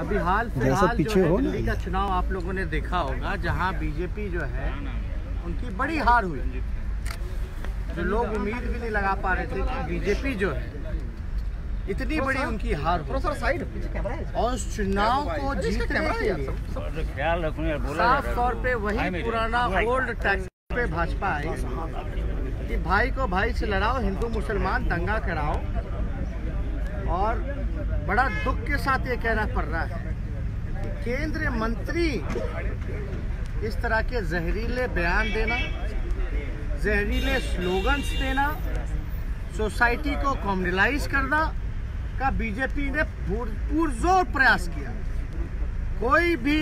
अभी हाल फिलहाल जो है दिल्ली का चुनाव आप लोगों ने देखा होगा, जहां बीजेपी जो है उनकी बड़ी हार हुई। जो लोग उम्मीद भी नहीं लगा पा रहे थे कि बीजेपी जो है इतनी बड़ी उनकी हार हुई। और उस चुनाव को जीतने के लिए साफ तौर पे वही पुराना ओल्ड टैक्स पे भाजपा आई कि भाई को भाई से लड़ाओ, हिंदू मुसलमान दंगा कराओ। और बड़ा दुख के साथ ये कहना पड़ रहा है कि केंद्रीय मंत्री इस तरह के जहरीले बयान देना, जहरीले स्लोगन्स देना, सोसाइटी को कम्युनलाइज करना का बीजेपी ने पुरजोर प्रयास किया। कोई भी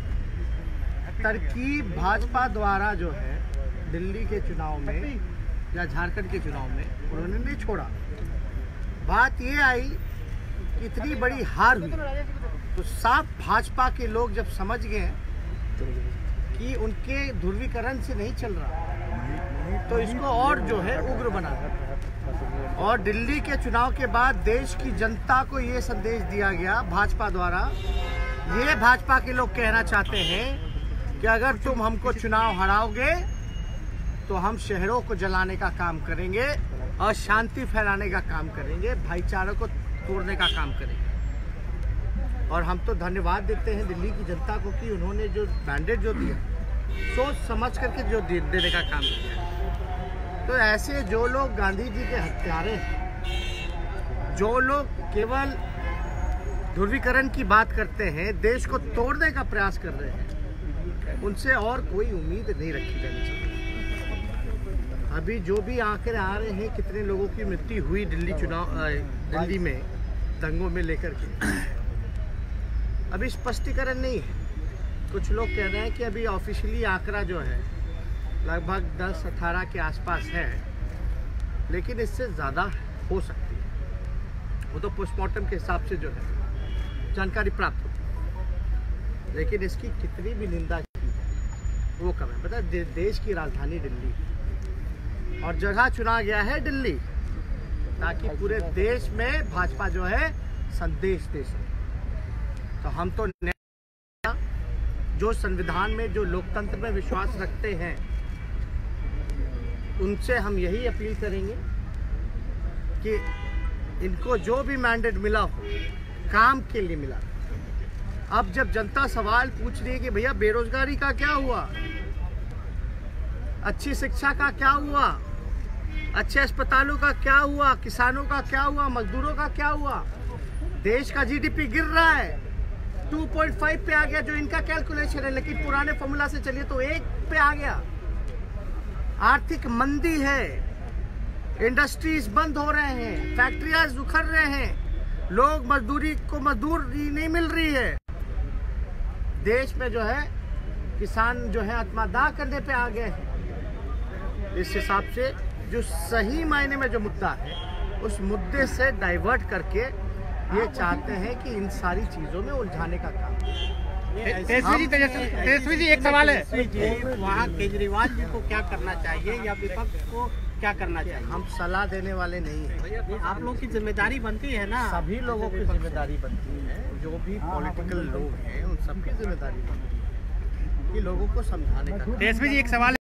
तरकीब भाजपा द्वारा जो है दिल्ली के चुनाव में या झारखंड के चुनाव में उन्होंने नहीं छोड़ा। बात ये आई कि इतनी बड़ी हार हुई तो साफ भाजपा के लोग जब समझ गए कि उनके ध्रुवीकरण से नहीं चल रहा तो इसको और जो है उग्र बना। और दिल्ली के चुनाव के बाद देश की जनता को ये संदेश दिया गया भाजपा द्वारा, ये भाजपा के लोग कहना चाहते हैं कि अगर तुम हमको चुनाव हराओगे तो हम शहरों को जलाने का काम करेंगे और शांति फैलाने का काम करेंगे, भाईचारे को तोड़ने का काम करेंगे। और हम तो धन्यवाद देते हैं दिल्ली की जनता को कि उन्होंने जो मैंडेट जो दिया सोच समझ करके जो देने का काम किया। तो ऐसे जो लोग गांधी जी के हत्यारे हैं, जो लोग केवल ध्रुवीकरण की बात करते हैं, देश को तोड़ने का प्रयास कर रहे हैं, उनसे और कोई उम्मीद नहीं रखी जानी चाहिए। अभी जो भी आंकड़े आ रहे हैं कितने लोगों की मृत्यु हुई दिल्ली में दंगों में लेकर के, अभी स्पष्टीकरण नहीं है। कुछ लोग कह रहे हैं कि अभी ऑफिशियली आंकड़ा जो है लगभग 10-18 के आसपास है, लेकिन इससे ज़्यादा हो सकती है। वो तो पोस्टमार्टम के हिसाब से जो है जानकारी प्राप्त होती है, लेकिन इसकी कितनी भी निंदा की है वो कम है। पता है देश की राजधानी दिल्ली और जगह चुना गया है दिल्ली ताकि पूरे देश में भाजपा जो है संदेश दे सके। तो हम तो जो संविधान में, जो लोकतंत्र में विश्वास रखते हैं, उनसे हम यही अपील करेंगे कि इनको जो भी मैंडेट मिला हो काम के लिए मिला। अब जब जनता सवाल पूछ रही है कि भैया बेरोजगारी का क्या हुआ, अच्छी शिक्षा का क्या हुआ, अच्छे अस्पतालों का क्या हुआ, किसानों का क्या हुआ, मजदूरों का क्या हुआ, देश का जीडीपी गिर रहा है 2.5 पे आ गया जो इनका कैलकुलेशन है, लेकिन पुराने फॉर्मूला से चलिए तो 1 पे आ गया। आर्थिक मंदी है, इंडस्ट्रीज बंद हो रहे हैं, फैक्ट्रियां उखड़ रहे हैं, लोग मजदूरी मजदूरी नहीं मिल रही है, देश में जो है किसान जो है आत्मदाह करने पे आ गए हैं। इस हिसाब से जो सही मायने में जो मुद्दा है उस मुद्दे से डाइवर्ट करके ये चाहते हैं कि इन सारी चीजों में उलझाने का काम। तेजस्वी जी एक सवाल है, वहाँ केजरीवाल जी को क्या करना चाहिए या विपक्ष को क्या करना चाहिए? हम सलाह देने वाले नहीं हैं। आप लोग की जिम्मेदारी बनती है ना, सभी लोगों की जिम्मेदारी बनती है, जो भी पॉलिटिकल लोग हैं उन सबकी जिम्मेदारी बनती है कि लोगों को समझाने का। तेजस्वी जी एक सवाल